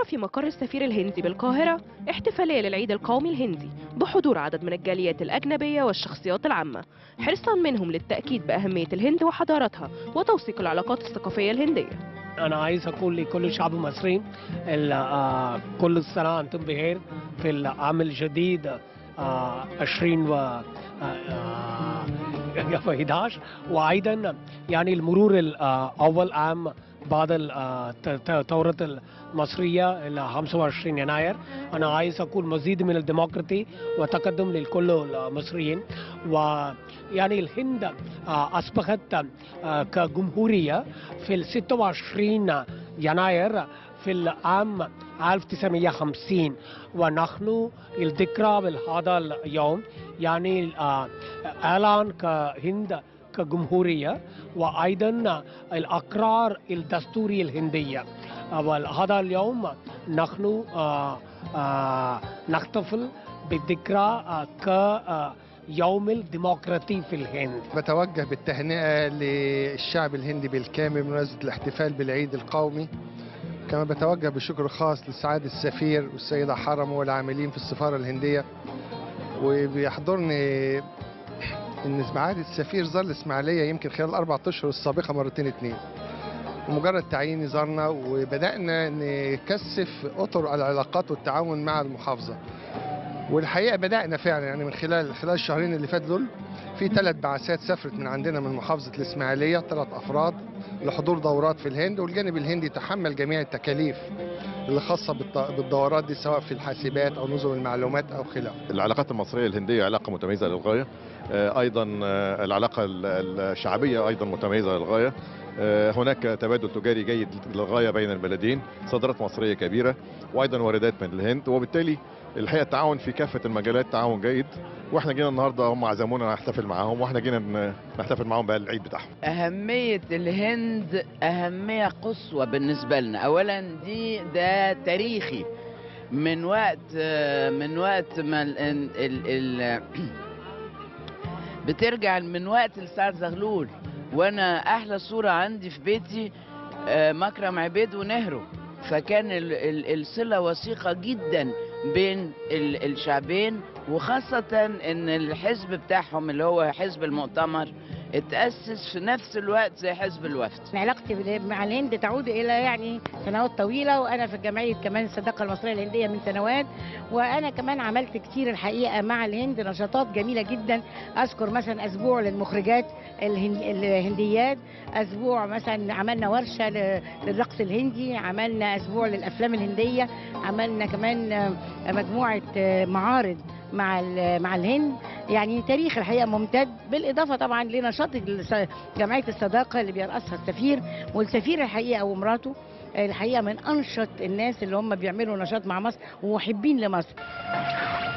أقيم في مقر السفير الهندي بالقاهرة احتفالية للعيد القومي الهندي بحضور عدد من الجاليات الأجنبية والشخصيات العامة، حرصا منهم للتأكيد بأهمية الهند وحضارتها وتوثيق العلاقات الثقافية الهندية. أنا عايز أقول لكل الشعب المصري كل سنة أنتم بخير في العام الجديد 2011، وأيضا يعني المرور الأول عام بعد الثورة المصرية ال 25 يناير. أنا عايز أقول مزيد من الديمقراطية وتقدم لكل المصريين. ويعني الهند أصبحت كجمهورية في 26 يناير في العام 1950، ونحن الذكرى بهذا اليوم يعني إعلان كهند كجمهورية، وأيضا الأقرار الدستوري الهندية. وهذا اليوم نحن نحتفل بالذكرى كيوم الديمقراطي في الهند. بتوجه بالتهنئة للشعب الهندي بالكامل بمناسبة الاحتفال بالعيد القومي. كما بتوجه بشكر خاص لسعادة السفير والسيدة حرم والعاملين في السفارة الهندية. وبيحضرني ان معالي السفير زار الاسماعيليه يمكن خلال ال4 اشهر السابقه مرتين 2، ومجرد تعييني زارنا وبدانا نكثف اطر العلاقات والتعاون مع المحافظه. والحقيقه بدانا فعلا يعني من خلال الشهرين اللي فاتوا دول في 3 بعثات سافرت من عندنا من محافظه الاسماعيليه، 3 افراد لحضور دورات في الهند، والجانب الهندي تحمل جميع التكاليف اللي خاصه بالدورات دي سواء في الحاسبات او نظم المعلومات او خلافه. العلاقات المصريه الهنديه علاقه متميزه للغايه، ايضا العلاقه الشعبيه ايضا متميزه للغايه. هناك تبادل تجاري جيد للغايه بين البلدين، صادرات مصريه كبيره وايضا واردات من الهند، وبالتالي الحقيقه التعاون في كافه المجالات تعاون جيد. واحنا جينا النهارده هم عزمونا نحتفل معاهم، واحنا جينا نحتفل معاهم بقى العيد بتاعهم. أهمية الهند أهمية قصوى بالنسبة لنا. أولا ده تاريخي من وقت ما بترجع من وقت السعد زغلول. وانا احلى صورة عندي في بيتي مكرم عبيد ونهرو، فكان الصلة وثيقة جدا بين الشعبين، وخاصة ان الحزب بتاعهم اللي هو حزب المؤتمر اتأسس في نفس الوقت زي حزب الوفد. علاقتي مع الهند تعود إلى يعني سنوات طويلة، وأنا في جمعية كمان الصداقة المصرية الهندية من سنوات، وأنا كمان عملت كتير الحقيقة مع الهند نشاطات جميلة جدا. أذكر مثلا أسبوع للمخرجات الهنديات، أسبوع مثلا عملنا ورشة للرقص الهندي، عملنا أسبوع للأفلام الهندية، عملنا كمان مجموعة معارض مع الهند. يعني تاريخ الحقيقه ممتد، بالاضافه طبعا لنشاط جمعيه الصداقه اللي بيرأسها السفير، والسفير الحقيقه ومراته الحقيقه من انشط الناس اللي هم بيعملوا نشاط مع مصر ومحبين لمصر.